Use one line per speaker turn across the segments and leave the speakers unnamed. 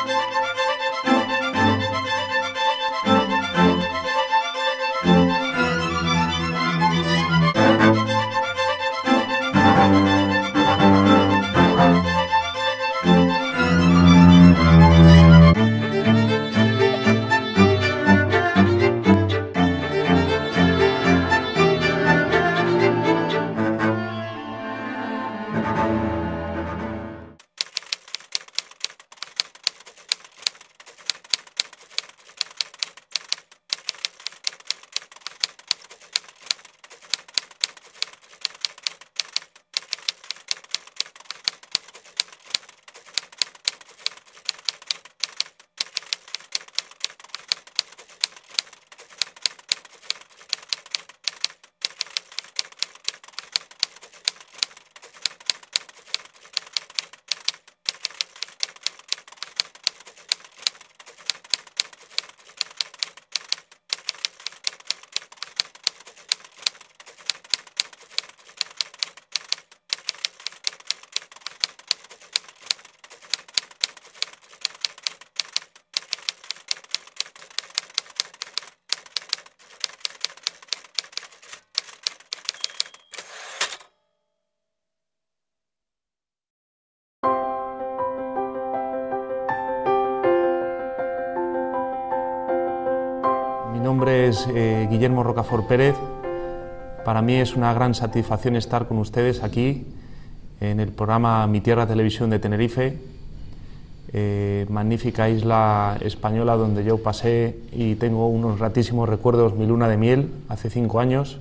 Mi nombre es Guillermo Rocafort Pérez. Para mí es una gran satisfacción estar con ustedes aquí en el programa Mi Tierra Televisión de Tenerife, magnífica isla española donde yo pasé y tengo unos gratísimos recuerdos, mi luna de miel, hace 5 años.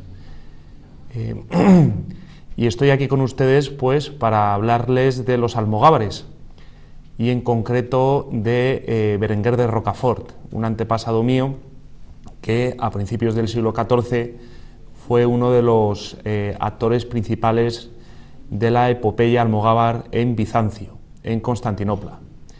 Y estoy aquí con ustedes pues para hablarles de los almogávares y en concreto de Berenguer de Rocafort, un antepasado mío que a principios del siglo XIV fue uno de los actores principales de la epopeya almogávar en Bizancio, en Constantinopla.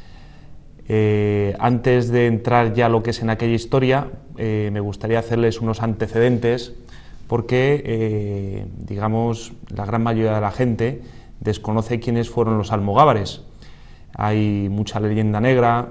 Antes de entrar ya lo que es en aquella historia, me gustaría hacerles unos antecedentes porque, digamos, la gran mayoría de la gente desconoce quiénes fueron los almogávares. Hay mucha leyenda negra,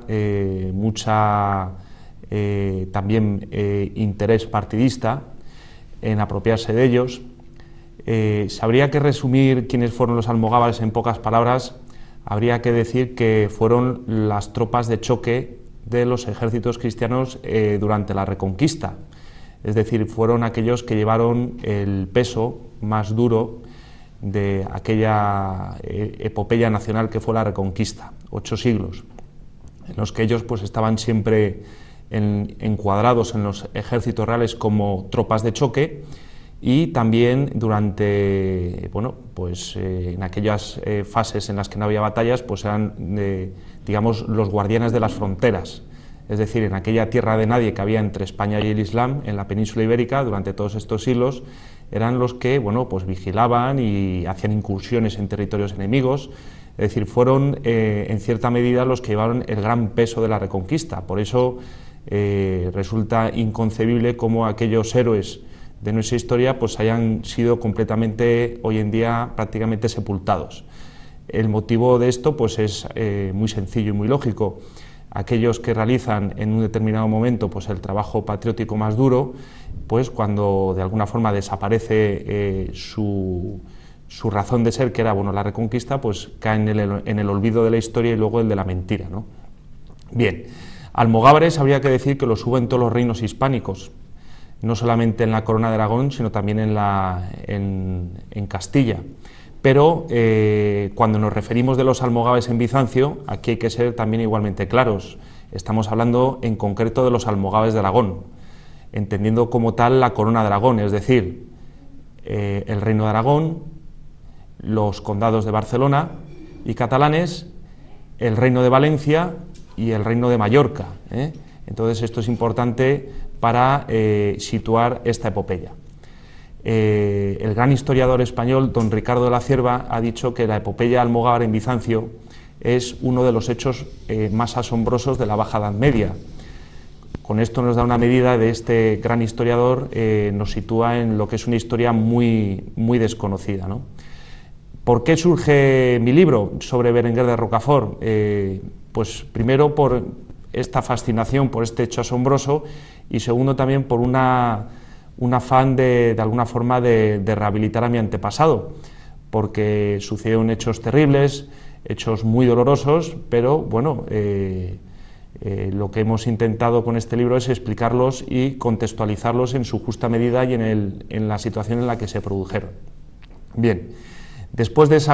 también interés partidista en apropiarse de ellos. Si habría que resumir quiénes fueron los almogávares en pocas palabras, habría que decir que fueron las tropas de choque de los ejércitos cristianos durante la Reconquista, es decir, fueron aquellos que llevaron el peso más duro de aquella epopeya nacional que fue la Reconquista, 8 siglos, en los que ellos pues estaban siempre encuadrados en los ejércitos reales como tropas de choque y también durante, bueno, pues en aquellas fases en las que no había batallas, pues eran, digamos, los guardianes de las fronteras, es decir, en aquella tierra de nadie que había entre España y el Islam, en la península ibérica, durante todos estos siglos, eran los que, bueno, pues vigilaban y hacían incursiones en territorios enemigos. Es decir, fueron en cierta medida los que llevaron el gran peso de la Reconquista. Por eso resulta inconcebible cómo aquellos héroes de nuestra historia pues hayan sido completamente, hoy en día, prácticamente sepultados. El motivo de esto pues es muy sencillo y muy lógico. Aquellos que realizan en un determinado momento pues el trabajo patriótico más duro, pues cuando de alguna forma desaparece su razón de ser, que era, bueno, la Reconquista, pues caen en el olvido de la historia y luego el de la mentira, ¿no? Bien, almogávares habría que decir que los hubo en todos los reinos hispánicos, no solamente en la Corona de Aragón, sino también en Castilla. Pero cuando nos referimos de los almogávares en Bizancio, aquí hay que ser también igualmente claros. Estamos hablando en concreto de los almogávares de Aragón, entendiendo como tal la Corona de Aragón, es decir, el Reino de Aragón, los condados de Barcelona y catalanes, el Reino de Valencia y el Reino de Mallorca. Entonces esto es importante para situar esta epopeya. El gran historiador español, don Ricardo de la Cierva, ha dicho que la epopeya almogávar en Bizancio es uno de los hechos más asombrosos de la Baja Edad Media. Con esto nos da una medida de este gran historiador, nos sitúa en lo que es una historia muy desconocida, ¿no? ¿Por qué surge mi libro sobre Berenguer de Rocafort? Pues primero por esta fascinación por este hecho asombroso y segundo también por un afán de alguna forma de rehabilitar a mi antepasado, porque sucedieron hechos terribles, hechos muy dolorosos, pero bueno, lo que hemos intentado con este libro es explicarlos y contextualizarlos en su justa medida y en la situación en la que se produjeron. Bien, después de ese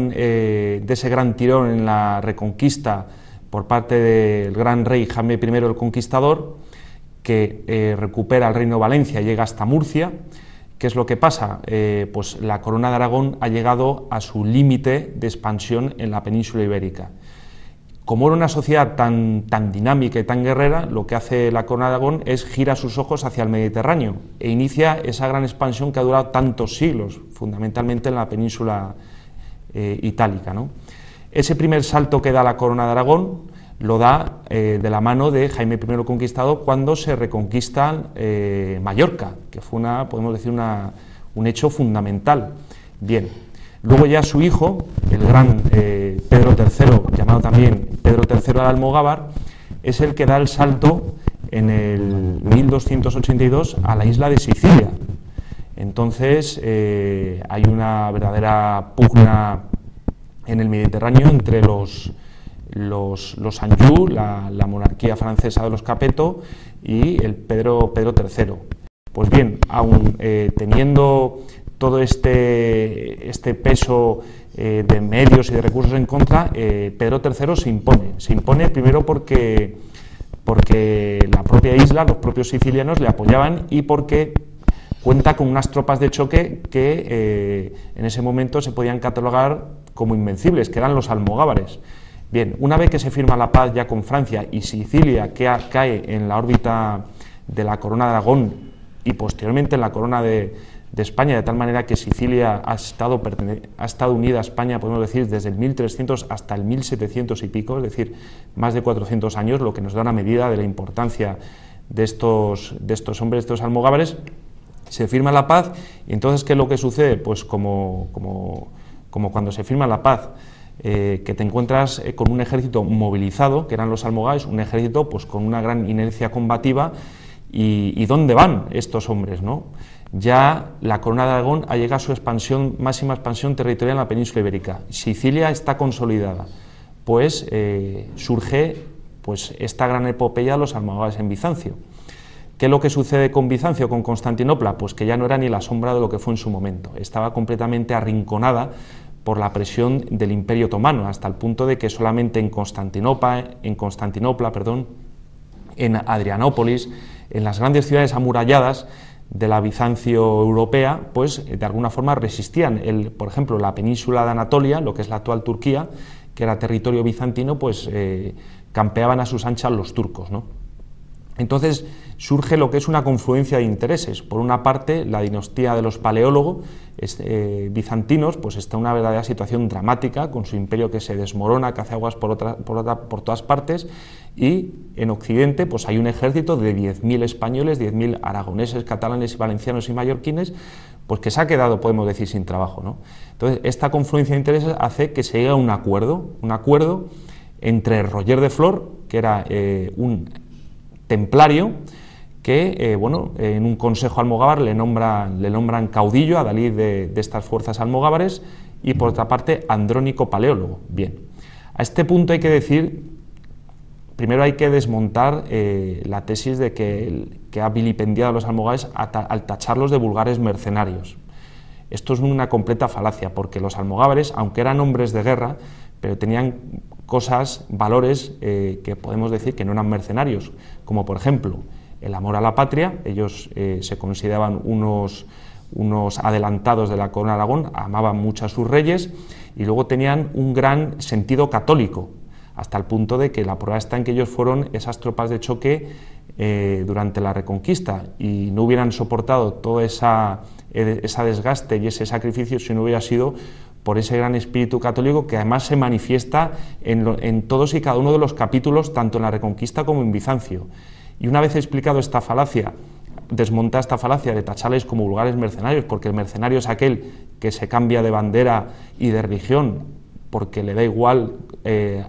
gran tirón en la Reconquista por parte del gran rey Jaime I el Conquistador, que recupera el reino de Valencia y llega hasta Murcia, ¿qué es lo que pasa? Pues la Corona de Aragón ha llegado a su límite de expansión en la península ibérica. Como era una sociedad tan dinámica y tan guerrera, lo que hace la Corona de Aragón es girar sus ojos hacia el Mediterráneo e inicia esa gran expansión que ha durado tantos siglos, fundamentalmente en la península itálica, ¿no? Ese primer salto que da la Corona de Aragón lo da de la mano de Jaime I el Conquistador cuando se reconquista Mallorca, que fue podemos decir, un hecho fundamental. Bien, luego ya su hijo, el gran Pedro III, llamado también Pedro III el Almogávar, es el que da el salto en el 1282 a la isla de Sicilia. Entonces hay una verdadera pugna en el Mediterráneo entre los Anjou, la monarquía francesa de los Capeto, y el Pedro III. Pues bien, aun teniendo todo este peso de medios y de recursos en contra, Pedro III se impone primero porque la propia isla, los propios sicilianos le apoyaban y porque cuenta con unas tropas de choque que en ese momento se podían catalogar como invencibles, que eran los almogávares. Bien, una vez que se firma la paz ya con Francia y Sicilia cae en la órbita de la Corona de Aragón y posteriormente en la Corona de España, de tal manera que Sicilia ha estado unida a España, podemos decir, desde el 1300 hasta el 1700 y pico, es decir, más de 400 años, lo que nos da una medida de la importancia de estos hombres, de estos almogávares. Se firma la paz y entonces, ¿qué es lo que sucede? Pues como cuando se firma la paz, que te encuentras con un ejército movilizado, que eran los almogávares, un ejército pues con una gran inercia combativa, y ¿dónde van estos hombres, no? Ya la Corona de Aragón ha llegado a su máxima expansión territorial en la península ibérica. Sicilia está consolidada, pues surge pues esta gran epopeya de los almogávares en Bizancio. ¿Qué es lo que sucede con Bizancio, con Constantinopla? Pues que ya no era ni la sombra de lo que fue en su momento, estaba completamente arrinconada por la presión del Imperio Otomano, hasta el punto de que solamente en Constantinopla, en Adrianópolis, en las grandes ciudades amuralladas de la Bizancio europea, pues de alguna forma resistían. Por ejemplo, la península de Anatolia, lo que es la actual Turquía, que era territorio bizantino, pues campeaban a sus anchas los turcos, ¿no? Entonces surge lo que es una confluencia de intereses. Por una parte, la dinastía de los paleólogos bizantinos, pues está en una verdadera situación dramática, con su imperio que se desmorona, que hace aguas por todas partes, y en Occidente pues hay un ejército de 10.000 españoles, 10.000 aragoneses, catalanes, valencianos y mallorquines, pues que se ha quedado, podemos decir, sin trabajo, ¿no? Entonces, esta confluencia de intereses hace que se llegue a un acuerdo entre Roger de Flor, que era un templario, que en un consejo almogávar le nombran caudillo, adalid de estas fuerzas almogávares, y por otra parte Andrónico paleólogo. Bien, a este punto hay que decir, primero hay que desmontar la tesis de que ha vilipendiado a los almogávares al tacharlos de vulgares mercenarios. Esto es una completa falacia, porque los almogávares, aunque eran hombres de guerra, pero tenían valores que podemos decir que no eran mercenarios, como por ejemplo el amor a la patria. Ellos se consideraban unos adelantados de la Corona de Aragón, amaban mucho a sus reyes, y luego tenían un gran sentido católico, hasta el punto de que la prueba está en que ellos fueron esas tropas de choque durante la Reconquista, y no hubieran soportado todo ese desgaste y ese sacrificio si no hubiera sido por ese gran espíritu católico, que además se manifiesta en todos y cada uno de los capítulos, tanto en la Reconquista como en Bizancio. Y una vez explicado esta falacia, desmontar esta falacia de tacharles como vulgares mercenarios, porque el mercenario es aquel que se cambia de bandera y de religión porque le da igual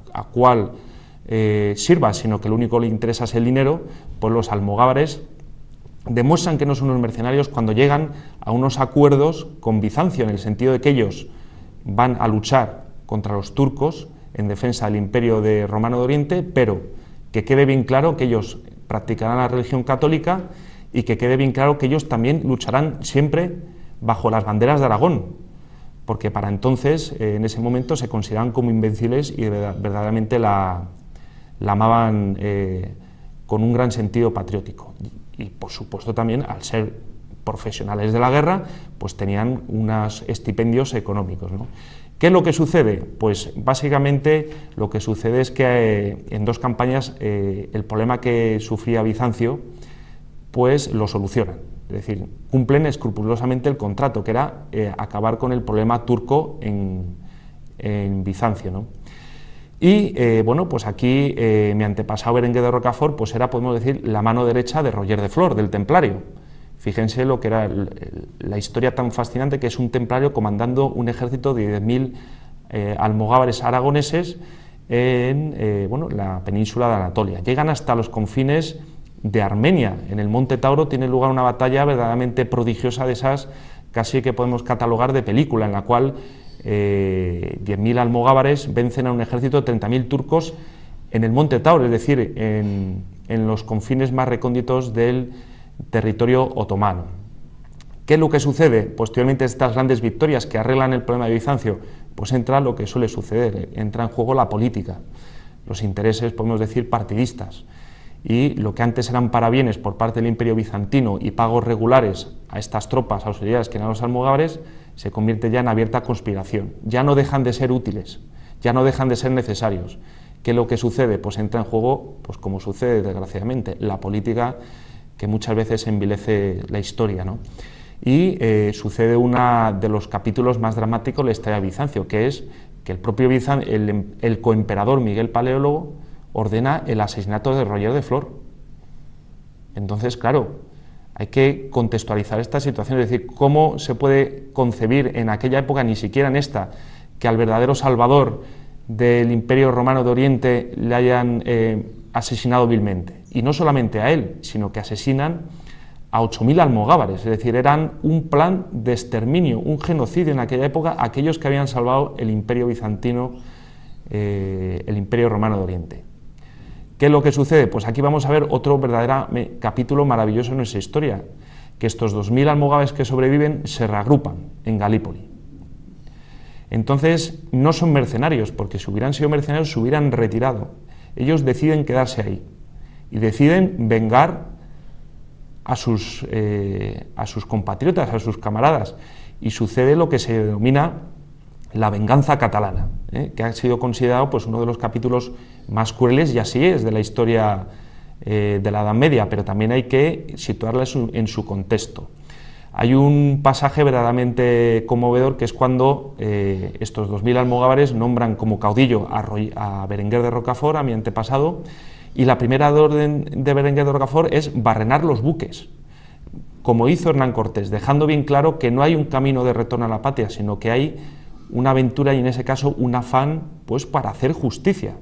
a cuál sirva, sino que lo único que le interesa es el dinero, pues los almogávares demuestran que no son unos mercenarios cuando llegan a unos acuerdos con Bizancio, en el sentido de que ellos van a luchar contra los turcos en defensa del Imperio Romano de Oriente, pero que quede bien claro que ellos practicarán la religión católica y que quede bien claro que ellos también lucharán siempre bajo las banderas de Aragón, porque para entonces, en ese momento, se consideraban como invencibles y verdaderamente la amaban con un gran sentido patriótico. Y por supuesto también, al ser profesionales de la guerra, pues tenían unos estipendios económicos, ¿no? ¿Qué es lo que sucede? Pues básicamente lo que sucede es que en 2 campañas el problema que sufría Bizancio pues lo solucionan, es decir, cumplen escrupulosamente el contrato, que era acabar con el problema turco en Bizancio, ¿no? Y bueno, pues aquí mi antepasado Berenguer de Rocafort pues era, podemos decir, la mano derecha de Roger de Flor, del templario. Fíjense lo que era la historia tan fascinante, que es un templario comandando un ejército de 10.000 almogávares aragoneses en bueno, la península de Anatolia. Llegan hasta los confines de Armenia. En el Monte Tauro tiene lugar una batalla verdaderamente prodigiosa, de esas casi que podemos catalogar de película, en la cual 10.000 almogávares vencen a un ejército de 30.000 turcos en el Monte Tauro, es decir, en los confines más recónditos del territorio otomano. ¿Qué es lo que sucede? Posteriormente, estas grandes victorias que arreglan el problema de Bizancio, pues entra lo que suele suceder, entra en juego la política, los intereses, podemos decir, partidistas, y lo que antes eran parabienes por parte del Imperio Bizantino y pagos regulares a estas tropas auxiliares que eran los almogávares, se convierte ya en abierta conspiración. Ya no dejan de ser útiles, ya no dejan de ser necesarios. ¿Qué es lo que sucede? Pues entra en juego, pues como sucede desgraciadamente, la política, que muchas veces envilece la historia, ¿no? Y sucede uno de los capítulos más dramáticos de la historia de Bizancio, que es que el propio el coemperador Miguel Paleólogo ordena el asesinato de Roger de Flor. Entonces, claro, hay que contextualizar esta situación, es decir, cómo se puede concebir en aquella época, ni siquiera en esta, que al verdadero salvador del Imperio Romano de Oriente le hayan asesinado vilmente. Y no solamente a él, sino que asesinan a 8.000 almogávares, es decir, eran un plan de exterminio, un genocidio en aquella época, aquellos que habían salvado el Imperio Bizantino, el Imperio Romano de Oriente. ¿Qué es lo que sucede? Pues aquí vamos a ver otro verdadero capítulo maravilloso en nuestra historia, que estos 2.000 almogávares que sobreviven se reagrupan en Galípoli. Entonces no son mercenarios, porque si hubieran sido mercenarios se hubieran retirado. Ellos deciden quedarse ahí y deciden vengar a sus compatriotas, a sus camaradas, y sucede lo que se denomina la venganza catalana, que ha sido considerado pues, uno de los capítulos más crueles, y así es, de la historia de la Edad Media, pero también hay que situarla en su contexto. Hay un pasaje verdaderamente conmovedor, que es cuando estos 2.000 almogávares nombran como caudillo a Berenguer de Rocafort, a mi antepasado, y la primera orden de Berenguer de Rocafort es barrenar los buques, como hizo Hernán Cortés, dejando bien claro que no hay un camino de retorno a la patria, sino que hay una aventura y en ese caso un afán pues, para hacer justicia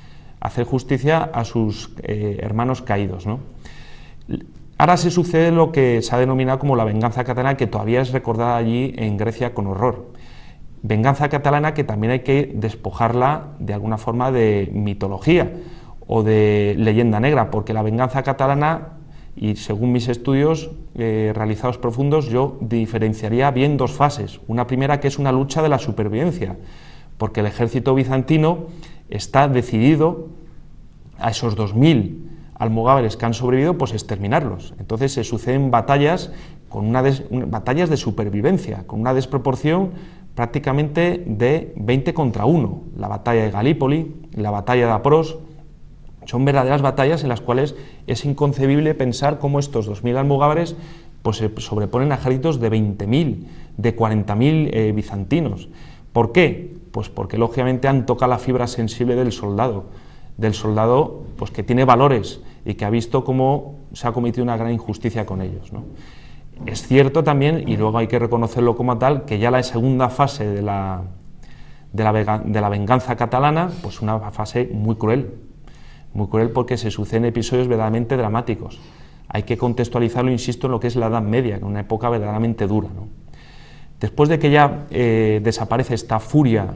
a sus hermanos caídos, ¿no? Ahora se sucede lo que se ha denominado como la venganza catalana, que todavía es recordada allí en Grecia con horror. Venganza catalana que también hay que despojarla de alguna forma de mitología o de leyenda negra, porque la venganza catalana, y según mis estudios realizados profundos, yo diferenciaría bien 2 fases. Una primera, que es una lucha de la supervivencia, porque el ejército bizantino está decidido a esos 2.000 almogávares que han sobrevivido, pues exterminarlos. Entonces se suceden batallas, batallas de supervivencia, con una desproporción prácticamente de 20 contra 1. La batalla de Galípoli, la batalla de Apros, son verdaderas batallas en las cuales es inconcebible pensar cómo estos 2.000 almogávares pues, se sobreponen a ejércitos de 20.000, de 40.000 bizantinos. ¿Por qué? Pues porque lógicamente han tocado la fibra sensible del soldado pues, que tiene valores y que ha visto cómo se ha cometido una gran injusticia con ellos, ¿no? Es cierto también, y luego hay que reconocerlo como tal, que ya la segunda fase de de la venganza catalana, pues una fase muy cruel porque se suceden episodios verdaderamente dramáticos. Hay que contextualizarlo, insisto, en lo que es la Edad Media, que es una época verdaderamente dura, ¿no? Después de que ya desaparece esta furia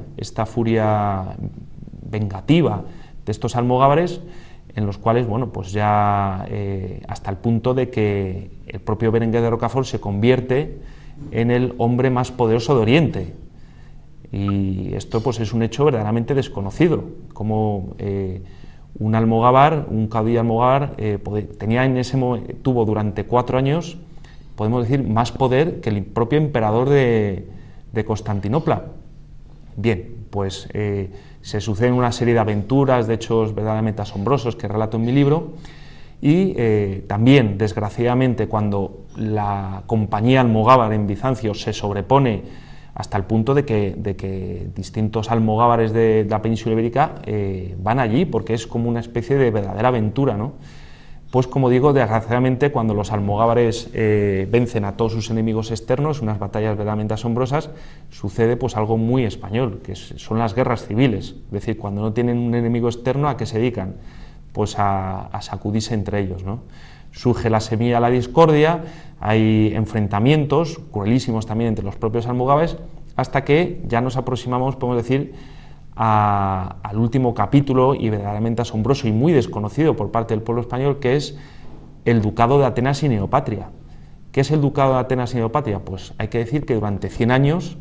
vengativa de estos almogávares, en los cuales, bueno, pues ya hasta el punto de que el propio Berenguer de Rocafort se convierte en el hombre más poderoso de Oriente. Y esto pues es un hecho verdaderamente desconocido, como un almogávar, un caudillo almogávar, tuvo durante 4 años, podemos decir, más poder que el propio emperador de Constantinopla. Bien, pues se suceden una serie de aventuras, de hechos verdaderamente asombrosos que relato en mi libro, y también, desgraciadamente, cuando la compañía almogávar en Bizancio se sobrepone hasta el punto de que distintos almogávares de la península ibérica van allí, porque es como una especie de verdadera aventura, ¿no? Pues como digo, desgraciadamente, cuando los almogávares vencen a todos sus enemigos externos, unas batallas verdaderamente asombrosas, sucede pues algo muy español, que son las guerras civiles. Es decir, cuando no tienen un enemigo externo, ¿a qué se dedican? Pues a sacudirse entre ellos, ¿no? Surge la semilla de la discordia, hay enfrentamientos cruelísimos también entre los propios almogávares, hasta que ya nos aproximamos, podemos decir, al último capítulo y verdaderamente asombroso y muy desconocido por parte del pueblo español, que es el Ducado de Atenas y Neopatria. ¿Qué es el Ducado de Atenas y Neopatria? Pues hay que decir que durante 100 años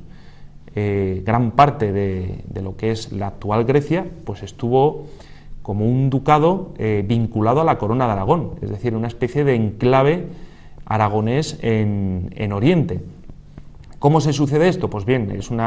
gran parte de lo que es la actual Grecia pues estuvo como un ducado vinculado a la corona de Aragón, es decir, una especie de enclave aragonés en Oriente. ¿Cómo se sucede esto? Pues bien,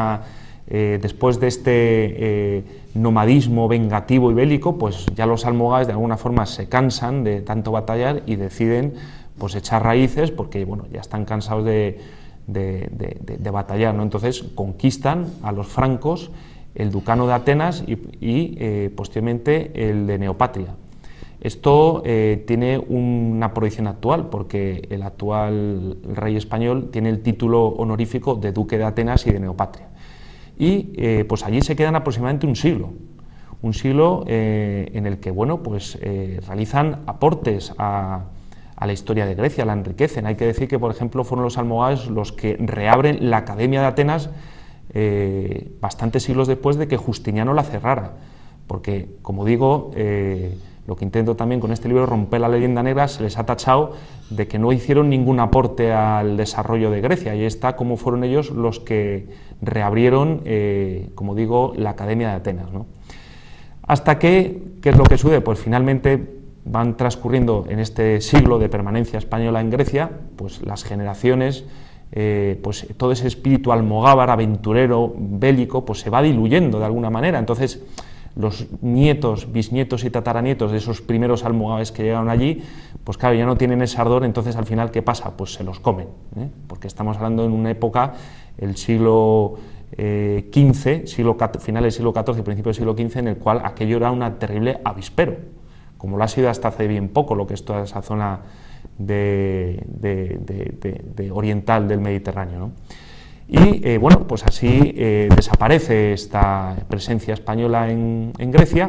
después de este nomadismo vengativo y bélico, pues ya los almogávares de alguna forma se cansan de tanto batallar y deciden pues echar raíces, porque bueno, ya están cansados de batallar, ¿no? Entonces conquistan a los francos el Ducado de Atenas y posteriormente el de Neopatria. Esto tiene una proyección actual, porque el actual rey español tiene el título honorífico de Duque de Atenas y de Neopatria. Y pues allí se quedan aproximadamente un siglo en el que bueno, pues, realizan aportes a la historia de Grecia, la enriquecen. Hay que decir que, por ejemplo, fueron los almogávares los que reabren la Academia de Atenas bastantes siglos después de que Justiniano la cerrara, porque, como digo, lo que intento también con este libro es romper la leyenda negra. Se les ha tachado de que no hicieron ningún aporte al desarrollo de Grecia, y está como fueron ellos los que reabrieron, como digo, la Academia de Atenas, ¿no? Hasta que, ¿qué es lo que sucede? Pues finalmente van transcurriendo en este siglo de permanencia española en Grecia, pues las generaciones, pues todo ese espíritu almogávar, aventurero, bélico, pues se va diluyendo de alguna manera. Entonces los nietos, bisnietos y tataranietos de esos primeros almogávares que llegaron allí, pues claro, ya no tienen ese ardor. Entonces al final, ¿qué pasa? Pues se los comen, porque estamos hablando en una época, el siglo XV, final del siglo XIV, principio del siglo XV, en el cual aquello era una terrible avispero, como lo ha sido hasta hace bien poco lo que es toda esa zona de oriental del Mediterráneo, ¿no? Y bueno, pues así desaparece esta presencia española en Grecia,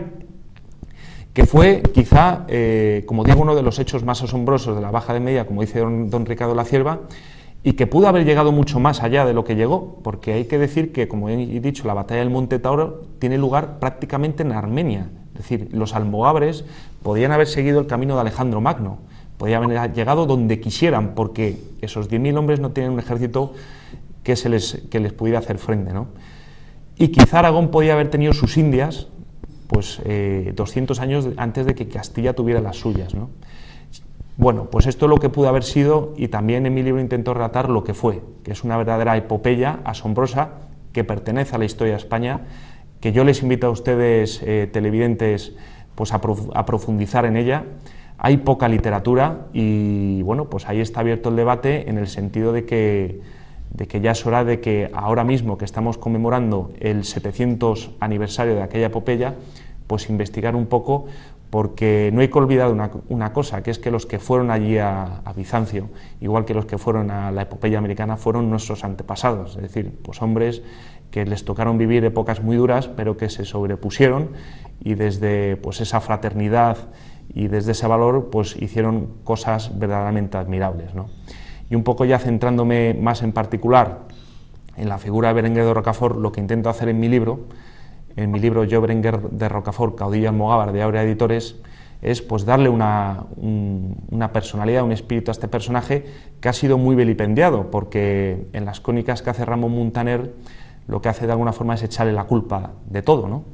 que fue quizá, como digo, uno de los hechos más asombrosos de la Baja Edad Media, como dice don Ricardo La Cierva, y que pudo haber llegado mucho más allá de lo que llegó, porque hay que decir que, como he dicho, la batalla del Monte Tauro tiene lugar prácticamente en Armenia. Es decir, los almogávares podían haber seguido el camino de Alejandro Magno, podían haber llegado donde quisieran, porque esos 10.000 hombres no tienen un ejército que les pudiera hacer frente, ¿no? Y quizá Aragón podía haber tenido sus Indias pues 200 años antes de que Castilla tuviera las suyas, ¿no? Bueno, pues esto es lo que pudo haber sido, y también en mi libro intento relatar lo que fue, que es una verdadera epopeya asombrosa que pertenece a la historia de España, que yo les invito a ustedes, televidentes, pues a profundizar en ella. Hay poca literatura y bueno, pues ahí está abierto el debate, en el sentido de que ya es hora de que ahora mismo, que estamos conmemorando el 700 aniversario de aquella epopeya, pues investigar un poco, porque no hay que olvidar una cosa, que es que los que fueron allí a Bizancio, igual que los que fueron a la epopeya americana, fueron nuestros antepasados, es decir, pues hombres que les tocaron vivir épocas muy duras, pero que se sobrepusieron y desde pues, esa fraternidad y desde ese valor pues, hicieron cosas verdaderamente admirables, ¿no? Y un poco ya centrándome más en particular en la figura de Berenguer de Rocafort, lo que intento hacer en mi libro Yo Berenguer de Rocafort, caudillo almogávar, de Áurea Editores, es pues darle una personalidad, un espíritu a este personaje que ha sido muy vilipendiado, porque en las crónicas que hace Ramón Muntaner lo que hace de alguna forma es echarle la culpa de todo, ¿no?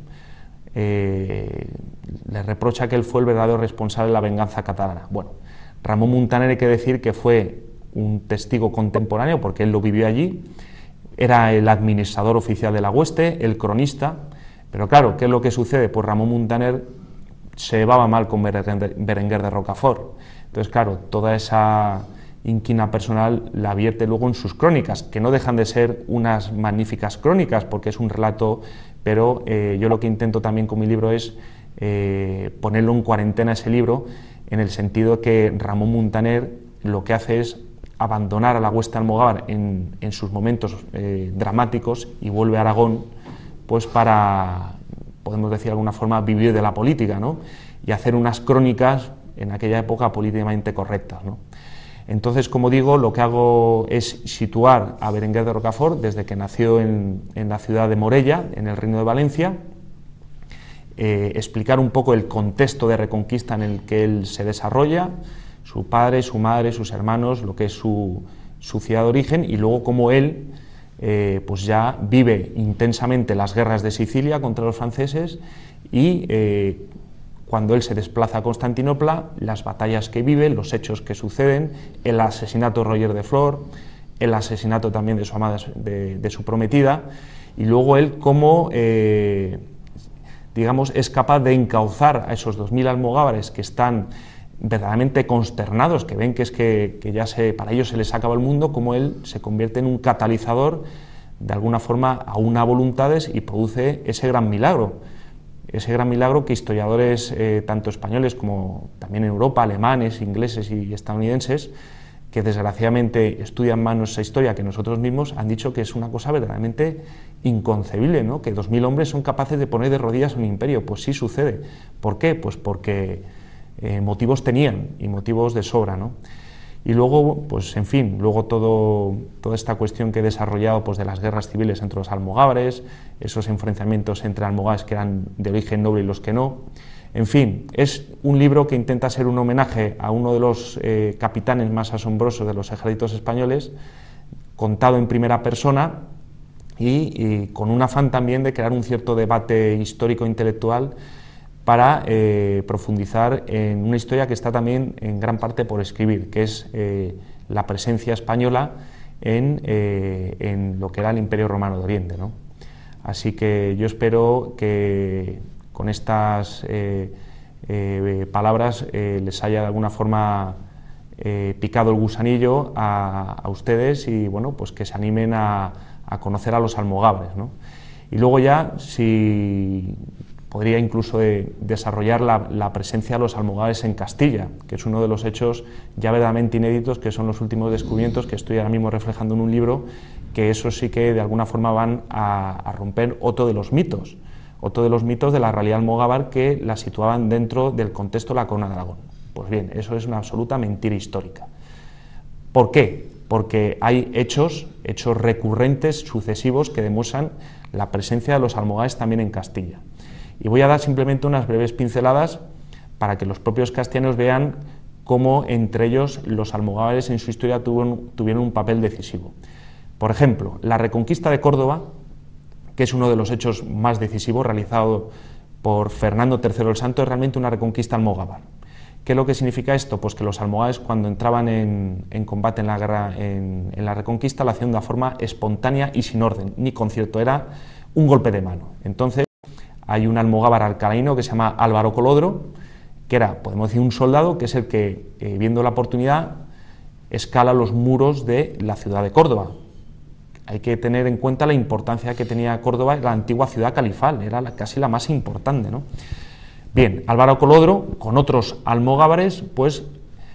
Le reprocha que él fue el verdadero responsable de la venganza catalana. Bueno, Ramón Muntaner hay que decir que fue un testigo contemporáneo, porque él lo vivió allí, era el administrador oficial de la hueste, el cronista, pero claro, ¿qué es lo que sucede? Pues Ramón Muntaner se llevaba mal con Berenguer de Rocafort, entonces claro, toda esa inquina personal la vierte luego en sus crónicas, que no dejan de ser unas magníficas crónicas, porque es un relato, pero yo lo que intento también con mi libro es ponerlo en cuarentena ese libro, en el sentido que Ramón Muntaner lo que hace es abandonar a la hueste almogávar en sus momentos dramáticos y vuelve a Aragón pues para, podemos decir de alguna forma, vivir de la política, ¿no? Y hacer unas crónicas en aquella época políticamente correctas, ¿no? Entonces, como digo, lo que hago es situar a Berenguer de Rocafort desde que nació en la ciudad de Morella, en el Reino de Valencia, explicar un poco el contexto de Reconquista en el que él se desarrolla, su padre, su madre, sus hermanos, lo que es su ciudad de origen, y luego cómo él pues ya vive intensamente las guerras de Sicilia contra los franceses y cuando él se desplaza a Constantinopla, las batallas que vive, los hechos que suceden, el asesinato de Roger de Flor, el asesinato también de su amada, de su prometida, y luego él cómo digamos, es capaz de encauzar a esos 2000 almogávares que están verdaderamente consternados, que ven que es que ya para ellos se les acaba el mundo, como él se convierte en un catalizador de alguna forma a una voluntades y produce ese gran milagro que historiadores tanto españoles como también en Europa, alemanes, ingleses y estadounidenses, que desgraciadamente estudian más nuestra historia que nosotros mismos, han dicho que es una cosa verdaderamente inconcebible, ¿no? Que 2000 hombres son capaces de poner de rodillas un imperio. Pues sí sucede. ¿Por qué? Pues porque motivos tenían, y motivos de sobra, ¿no? Y luego, pues en fin, luego toda esta cuestión que he desarrollado pues, de las guerras civiles entre los almogávares, esos enfrentamientos entre almogávares que eran de origen noble y los que no. En fin, es un libro que intenta ser un homenaje a uno de los capitanes más asombrosos de los ejércitos españoles, contado en primera persona y con un afán también de crear un cierto debate histórico-intelectual para profundizar en una historia que está también en gran parte por escribir, que es la presencia española en lo que era el Imperio Romano de Oriente, ¿no? Así que yo espero que con estas palabras les haya de alguna forma picado el gusanillo a ustedes y bueno, pues que se animen a conocer a los almogávares, ¿no? Y luego ya, si podría incluso desarrollar la presencia de los almogávares en Castilla, que es uno de los hechos ya verdaderamente inéditos, que son los últimos descubrimientos que estoy ahora mismo reflejando en un libro, que eso sí que de alguna forma van a romper otro de los mitos de la realidad almogávar que la situaban dentro del contexto de la corona de Aragón. Pues bien, eso es una absoluta mentira histórica. ¿Por qué? Porque hay hechos recurrentes, sucesivos, que demuestran la presencia de los almogávares también en Castilla. Y voy a dar simplemente unas breves pinceladas para que los propios castellanos vean cómo entre ellos los almogávares en su historia tuvieron un papel decisivo. Por ejemplo, la reconquista de Córdoba, que es uno de los hechos más decisivos realizado por Fernando III el Santo, es realmente una reconquista almogávar. ¿Qué es lo que significa esto? Pues que los almogávares, cuando entraban en combate en la guerra, en la reconquista, lo hacían de una forma espontánea y sin orden, ni concierto, era un golpe de mano. Entonces, hay un almogávar alcalaíno que se llama Álvaro Colodro, que era, podemos decir, un soldado que es el que, viendo la oportunidad, escala los muros de la ciudad de Córdoba. Hay que tener en cuenta la importancia que tenía Córdoba, la antigua ciudad califal, era casi la más importante, ¿no? Bien, Álvaro Colodro, con otros almogávares, pues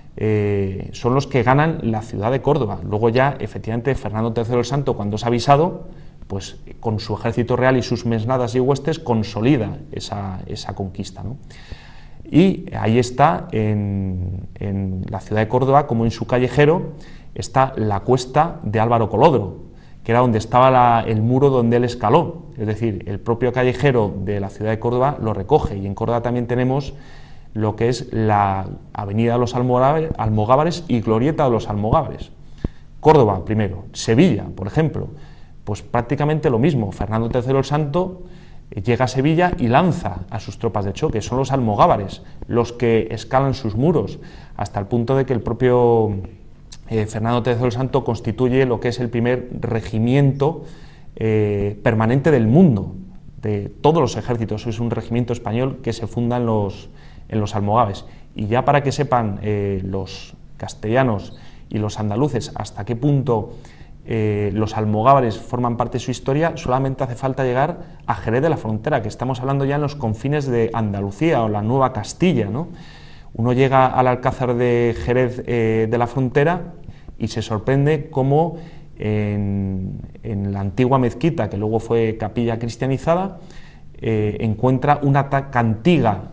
son los que ganan la ciudad de Córdoba. Luego ya, efectivamente, Fernando III el Santo, cuando es avisado, pues con su ejército real y sus mesnadas y huestes consolida esa conquista, ¿no? Y ahí está, en la ciudad de Córdoba, como en su callejero, está la cuesta de Álvaro Colodro, que era donde estaba el muro donde él escaló. Es decir, el propio callejero de la ciudad de Córdoba lo recoge, y en Córdoba también tenemos lo que es la Avenida de los Almogávares y Glorieta de los Almogávares. Córdoba primero. Sevilla, por ejemplo, pues prácticamente lo mismo. Fernando III el Santo llega a Sevilla y lanza a sus tropas de choque. Son los almogávares los que escalan sus muros, hasta el punto de que el propio Fernando III el Santo constituye lo que es el primer regimiento permanente del mundo, de todos los ejércitos. Es un regimiento español que se funda en los almogávares. Y ya para que sepan los castellanos y los andaluces hasta qué punto los almogávares forman parte de su historia, solamente hace falta llegar a Jerez de la Frontera, que estamos hablando ya en los confines de Andalucía o la Nueva Castilla, ¿no? Uno llega al Alcázar de Jerez de la Frontera y se sorprende cómo en la antigua mezquita, que luego fue capilla cristianizada, encuentra una cantiga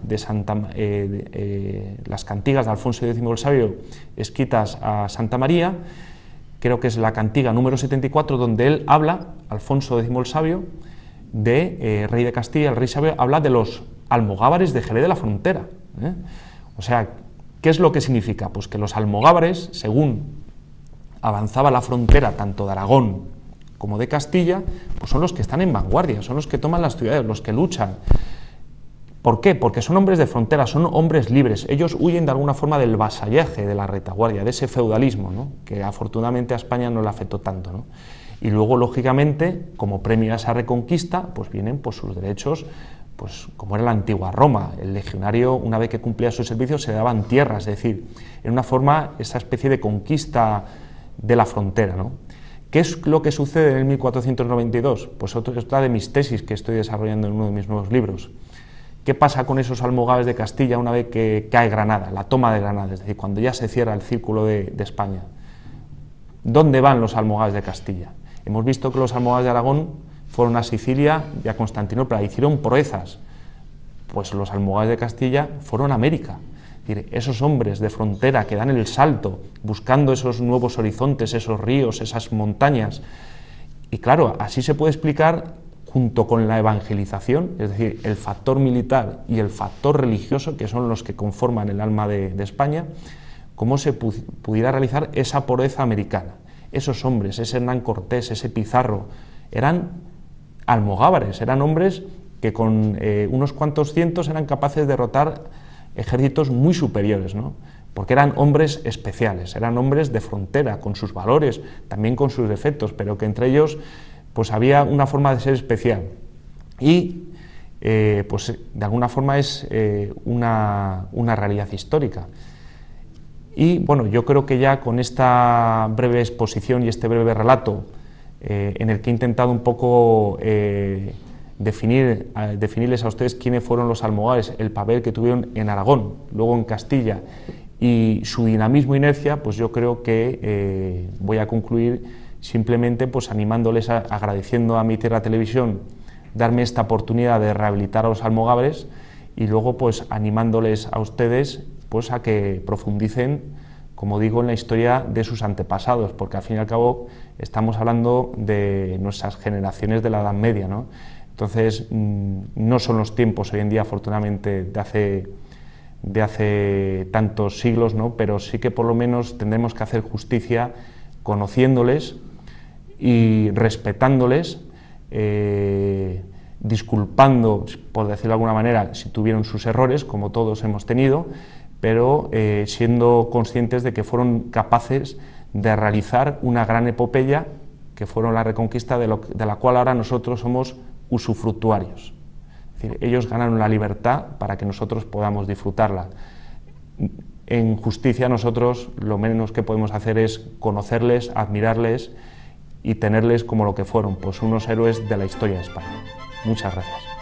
de las cantigas de Alfonso X el Sabio escritas a Santa María. Creo que es la cantiga número 74, donde él habla, Alfonso X el Sabio, de rey de Castilla, el rey sabio, habla de los almogávares de Jerez de la Frontera. O sea, ¿qué es lo que significa? Pues que los almogávares, según avanzaba la frontera tanto de Aragón como de Castilla, pues son los que están en vanguardia, son los que toman las ciudades, los que luchan. ¿Por qué? Porque son hombres de frontera, son hombres libres. Ellos huyen de alguna forma del vasallaje, de la retaguardia, de ese feudalismo, ¿no? Que afortunadamente a España no le afectó tanto, ¿no? Y luego, lógicamente, como premio a esa reconquista, pues vienen pues, sus derechos, pues como era la antigua Roma. El legionario, una vez que cumplía su servicio, se daban tierras, es decir, en una forma, esa especie de conquista de la frontera, ¿no? ¿Qué es lo que sucede en el 1492? Pues otra de mis tesis que estoy desarrollando en uno de mis nuevos libros. ¿Qué pasa con esos almogávares de Castilla una vez que cae Granada, la toma de Granada, es decir, cuando ya se cierra el círculo de España? ¿Dónde van los almogávares de Castilla? Hemos visto que los almogávares de Aragón fueron a Sicilia y a Constantinopla, hicieron proezas. Pues los almogávares de Castilla fueron a América. Es decir, esos hombres de frontera que dan el salto, buscando esos nuevos horizontes, esos ríos, esas montañas. Y claro, así se puede explicar, junto con la evangelización, es decir, el factor militar y el factor religioso, que son los que conforman el alma de España, cómo se pudiera realizar esa proeza americana. Esos hombres, ese Hernán Cortés, ese Pizarro, eran almogávares, eran hombres que con unos cuantos cientos eran capaces de derrotar ejércitos muy superiores, ¿no? Porque eran hombres especiales, eran hombres de frontera, con sus valores, también con sus defectos, pero que entre ellos pues había una forma de ser especial. Y pues de alguna forma es una realidad histórica. Y bueno, yo creo que ya con esta breve exposición y este breve relato en el que he intentado un poco definirles a ustedes quiénes fueron los almogávares, el papel que tuvieron en Aragón, luego en Castilla y su dinamismo e inercia, pues yo creo que voy a concluir simplemente pues animándoles, agradeciendo a Mi Tierra Televisión darme esta oportunidad de rehabilitar a los almogávares y luego pues animándoles a ustedes pues a que profundicen, como digo, en la historia de sus antepasados, porque al fin y al cabo estamos hablando de nuestras generaciones de la Edad Media, ¿no? Entonces no son los tiempos hoy en día, afortunadamente, de hace tantos siglos, ¿no? Pero sí que por lo menos tendremos que hacer justicia conociéndoles y respetándoles, disculpando, por decirlo de alguna manera, si tuvieron sus errores, como todos hemos tenido, pero siendo conscientes de que fueron capaces de realizar una gran epopeya, que fueron la reconquista de la cual ahora nosotros somos usufructuarios. Es decir, ellos ganaron la libertad para que nosotros podamos disfrutarla. En justicia nosotros lo menos que podemos hacer es conocerles, admirarles y tenerles como lo que fueron, pues unos héroes de la historia de España. Muchas gracias.